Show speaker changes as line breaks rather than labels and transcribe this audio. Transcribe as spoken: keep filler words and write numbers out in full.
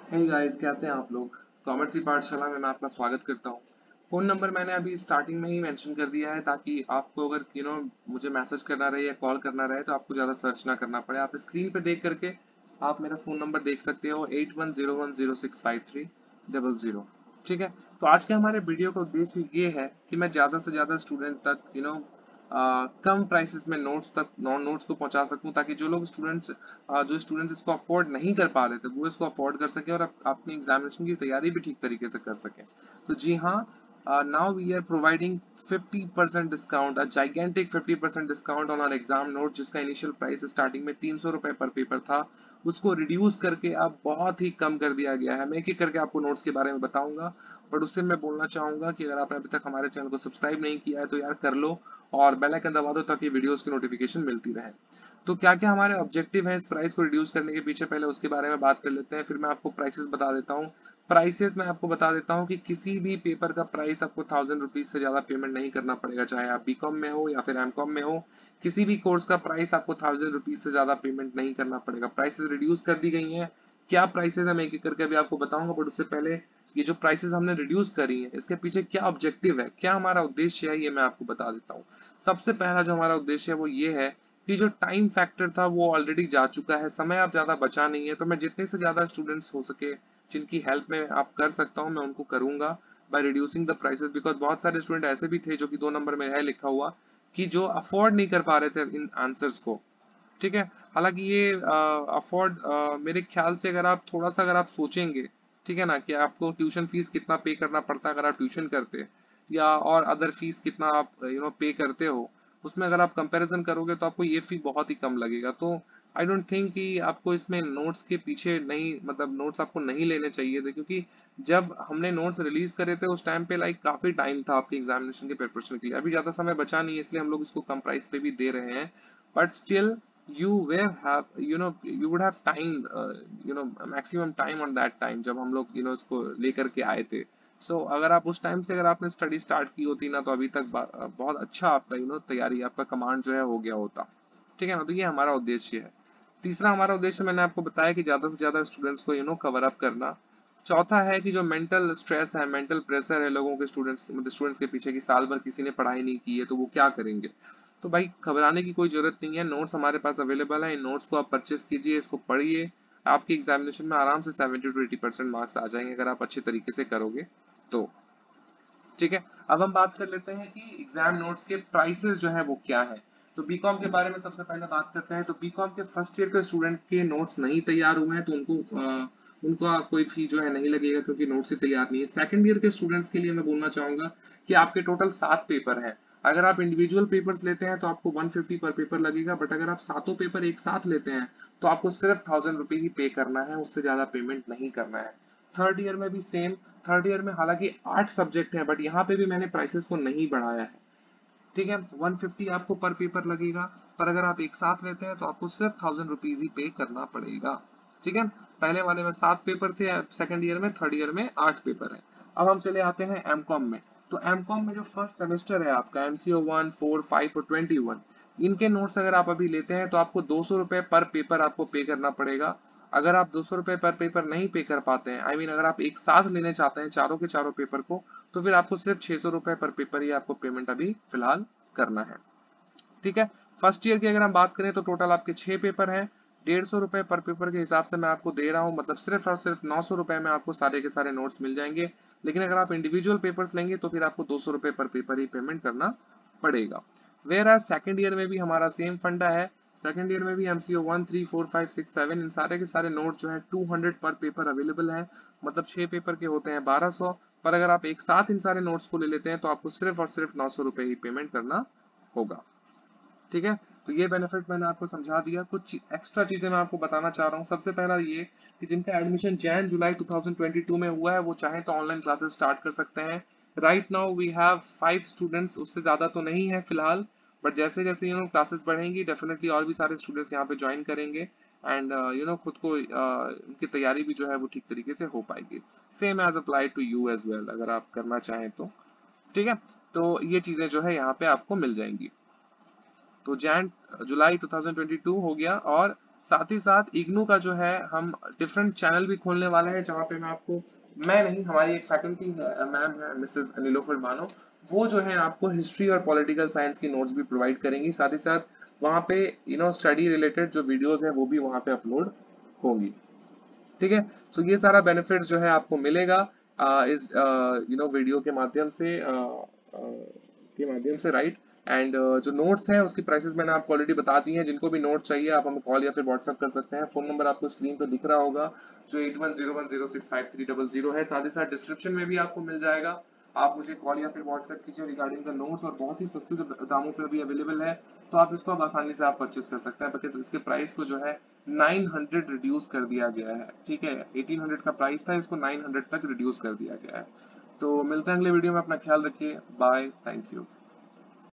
Hey guys, कैसे हैं आप लोग। कॉमर्स की पाठशाला में मैं आपका स्वागत करता हूं। फ़ोन नंबर मैंने अभी स्टार्टिंग में ही मेंशन कर दिया है ताकि आपको अगर यू नो मुझे मैसेज करना रहे या कॉल करना रहे तो आपको ज़्यादा सर्च ना करना पड़े। आप स्क्रीन पे देख करके आप मेरा फ़ोन नंबर देख सकते हो eight one zero one zero six five three double zero. ठीक है, तो आज के हमारे वीडियो का उद्देश्य ये है कि मैं ज़्यादा से ज़्यादा स्टूडेंट तक यू नो आ, कम प्राइसेस में नोट्स तक नॉन नोट्स को पहुंचा सकूं ताकि जो लोग स्टूडेंट्स जो स्टूडेंट्स इसको अफोर्ड नहीं कर पा रहे थे वो इसको अफोर्ड कर सके और अप, अपनी एग्जामिनेशन की तैयारी भी ठीक तरीके से कर सके। तो जी हाँ, now we are providing fifty percent discount, a gigantic fifty percent discount on our exam note, जिसका इनिशियल प्राइस स्टार्टिंग में तीन सौ रुपए पर पेपर था, उसको रिड्यूस करके अब बहुत ही कम कर दिया गया है। मैं एक एक करके आपको नोट्स के बारे में बताऊंगा, बट उससे मैं बोलना चाहूंगा कि अगर आपने अभी तक हमारे चैनल को सब्सक्राइब नहीं किया है तो यार कर लो और बेल आइकन दबा दो ताकि वीडियोस की नोटिफिकेशन मिलती रहे। तो क्या क्या हमारे ऑब्जेक्टिव है इस प्राइस को रिड्यूस करने के पीछे, पहले उसके बारे में बात कर लेते हैं, फिर मैं आपको प्राइसेस बता देता हूँ। प्राइसेस मैं आपको बता देता हूँ कि किसी भी पेपर का प्राइस आपको थाउजेंड रुपीज से ज्यादा पेमेंट नहीं करना पड़ेगा, चाहे आप बीकॉम में हो या फिर एमकॉम में हो। किसी भी कोर्स का प्राइस आपको थाउजेंड रुपीज से ज्यादा पेमेंट नहीं करना पड़ेगा। प्राइसेस रिड्यूस कर दी गई हैं। क्या प्राइसेस है मैं एक एक करके अभी आपको बताऊंगा, बट उससे पहले ये जो प्राइसेस हमने रिड्यूस करी है इसके पीछे क्या ऑब्जेक्टिव है, क्या हमारा उद्देश्य है, ये मैं आपको बता देता हूँ। सबसे पहला जो हमारा उद्देश्य है वो ये है कि जो टाइम फैक्टर था वो ऑलरेडी जा चुका है, समय अब ज्यादा बचा नहीं है, तो मैं जितने से ज्यादा स्टूडेंट्स हो सके जिनकी हेल्प में आप कर सकता हूँ मैं उनको करूंगा by reducing the prices. Because बहुत सारे स्टूडेंट ऐसे भी थे जो कि दो नंबर में है लिखा हुआ कि जो अफोर्ड नहीं कर पा रहे थे इन आंसर्स को। ठीक है, हालांकि ये अफोर्ड मेरे ख्याल से अगर आप थोड़ा सा अगर आप सोचेंगे, ठीक है ना, कि आपको ट्यूशन फीस कितना पे करना पड़ता है अगर आप ट्यूशन करते या और अदर फीस कितना आप यू नो पे करते हो, उसमें अगर आप कंपैरिजन करोगे तो आपको ये फी बहुत ही कम लगेगा। तो आई डोंट थिंक कि आपको इसमें नोट्स के पीछे नहीं, मतलब नोट्स आपको नहीं लेने चाहिए थे, क्योंकि जब हमने नोट्स रिलीज करे थे उस टाइम पे लाइक काफी टाइम था आपके एग्जामिनेशन के प्रिपरेशन के लिए। अभी ज्यादा समय बचा नहीं है इसलिए हम लोग इसको कम प्राइस पे भी दे रहे हैं, but still you were have you know you would have time, uh, you know maximum time on that time जब हम लोग you know इसको लेकर के आए थे। सो so, अगर आप उस टाइम से अगर आपने स्टडी स्टार्ट की होती ना तो अभी तक बा- बहुत अच्छा आपका यू नो तैयारी, आपका कमांड जो है हो गया होता। ठीक है ना, तो ये हमारा उद्देश्य है। तीसरा हमारा उद्देश्य मैंने आपको बताया कि ज्यादा से ज्यादा स्टूडेंट्स को यू नो कवर अप करना। चौथा है कि जो मेंटल स्ट्रेस है, मेंटल प्रेशर है लोगों के, स्टूडेंट्स मतलब स्टूडेंट्स के पीछे कि साल भर किसी ने पढ़ाई नहीं की है तो वो क्या करेंगे। तो भाई घबराने की कोई जरूरत नहीं है, नोट्स हमारे पास अवेलेबल है, इन नोट्स को आप परचेस कीजिए, इसको पढ़िए। आपकी एग्जामिनेशन में आराम से seventy two eighty percent marks आ जाएंगे अगर आप अच्छे तरीके से करोगे तो। ठीक है, अब हम बात कर लेते हैं कि एग्जाम नोट्स के प्राइसेस जो है वो क्या है। तो बीकॉम के बारे में सबसे पहले बात करते हैं। तो बीकॉम के फर्स्ट ईयर के स्टूडेंट के नोट्स नहीं तैयार हुए हैं तो उनको आ, उनका कोई फी जो है नहीं लगेगा क्योंकि नोट्स ही तैयार नहीं है। सेकंड ईयर के स्टूडेंट्स के लिए मैं बोलना चाहूंगा कि आपके टोटल सात पेपर है। अगर आप इंडिविजुअल पेपर्स लेते हैं तो आपको वन फिफ्टी पर पेपर लगेगा, बट अगर आप सातों पेपर एक साथ लेते हैं तो आपको सिर्फ थाउजेंड रुपए ही पे करना है, उससे ज्यादा पेमेंट नहीं करना है। थर्ड ईयर में भी सेम। थर्ड ईयर में हालांकि आठ सब्जेक्ट हैं बट यहाँ पे भी मैंने प्राइसेस को नहीं बढ़ाया है। ठीक है, वन फिफ्टी आपको पर पेपर लगेगा, पर अगर आप एक साथ लेते हैं तो आपको सिर्फ थाउजेंड रुपीज ही पे करना पड़ेगा। ठीक है, पहले वाले में सात पेपर थे, सेकंड ईयर में, थर्ड ईयर में आठ पेपर है। अब हम चले आते हैं एमकॉम में। तो एमकॉम में जो फर्स्ट सेमेस्टर है आपका एमसीओ वन, फोर, फाइव और ट्वेंटी वन, इनके नोट्स अगर आप अभी लेते हैं तो आपको दो सौ रुपए पर पेपर आपको पे करना पड़ेगा। अगर आप दो सौ रुपए पर पेपर नहीं पे कर पाते हैं, आई I मीन mean, अगर आप एक साथ लेने चाहते हैं चारों के चारों पेपर को, तो फिर आपको सिर्फ छह सौ रुपए पर पेपर ही आपको पेमेंट अभी फिलहाल करना है। ठीक है, फर्स्ट ईयर की अगर हम बात करें तो टोटल आपके छह पेपर हैं। डेढ़ सौ रुपए पर पेपर के हिसाब से मैं आपको दे रहा हूं, मतलब सिर्फ और सिर्फ नौ सौ रुपए में आपको सारे के सारे नोट्स मिल जाएंगे। लेकिन अगर आप इंडिविजुअल पेपर्स लेंगे तो फिर आपको दो सौ रुपए पर पेपर ही पेमेंट करना पड़ेगा। वेयर एज सेकेंड ईयर में भी हमारा सेम फंडा है। सेकेंड ईयर में भी MCO one, three, four, five, six, seven, इन सारे के सारे नोट जो है टू हंड्रेड पर पेपर अवेलेबल है, मतलब छह पेपर के होते हैं बारह सौ। पर अगर आप एक साथ इन सारे नोट्स को ले लेते हैं तो आपको सिर्फ और सिर्फ नौ सौ रुपए ही पेमेंट करना होगा। ठीक है, तो ये बेनिफिट मैंने आपको समझा दिया। कुछ एक्स्ट्रा चीजें मैं आपको बताना चाह रहा हूँ। सबसे पहला ये कि जिनका एडमिशन जैन जुलाई टू थाउजेंड ट्वेंटी टू में हुआ है वो चाहे तो ऑनलाइन क्लासेस स्टार्ट कर सकते हैं। Right now we have five students, उससे ज्यादा तो नहीं है फिलहाल, बट जैसे जैसे यू नो क्लासेस बढ़ेंगी डेफिनेटली और भी सारे स्टूडेंट्स यहाँ पे ज्वाइन करेंगे एंड यू नो खुद को uh, उनकी तैयारी भी जो है वो ठीक तरीके से हो पाएगी। Same as apply to you as well, अगर आप करना चाहें तो। ठीक है, तो ये चीजें जो है यहाँ पे आपको मिल जाएंगी। तो जैन जुलाई टू थाउजेंड ट्वेंटी टू हो गया और साथ ही साथ इग्नू का जो है हम डिफरेंट चैनल भी खोलने वाले हैं, जहाँ पे मैं आपको, मैं नहीं, हमारी एक फैकल्टी है, मैम है मिसेस नीलोफर बानो, वो जो है आपको हिस्ट्री और पॉलिटिकल साइंस की नोट्स भी प्रोवाइड करेंगी। साथ ही साथ वहाँ पे यू नो स्टडी रिलेटेड जो वीडियोस हैं वो भी वहाँ पे अपलोड होंगी। ठीक है, सो ये सारा बेनिफिट जो है आपको मिलेगा आ, इस यू नो वीडियो के माध्यम से, आ, आ, के माध्यम से, राइट। एंड जो नोट्स हैं उसकी प्राइसेस मैंने आपको ऑलरेडी बता दी हैं। जिनको भी नोट चाहिए आप हमें कॉल या फिर व्हाट्सअप कर सकते हैं। फोन नंबर आपको स्क्रीन पर दिख रहा होगा जो eight one zero one zero six five three double zero है। साथ ही साथ डिस्क्रिप्शन में भी आपको मिल जाएगा, आप मुझे कॉल या फिर व्हाट्सएप कीजिए रिगार्डिंग द नोट्स, और बहुत ही सस्ते दामों पे भी अवेलेबल है, तो आप इसको अब आसानी से आप परचेस कर सकते हैं, बिकॉज इसके प्राइस को जो है नाइन हंड्रेड रिड्यूस कर दिया गया है। ठीक है, एटीन हंड्रेड का प्राइस था, इसको नाइन हंड्रेड तक रिड्यूस कर दिया गया है। तो मिलते हैं अगले वीडियो में, अपना ख्याल रखिए, बाय, थैंक यू।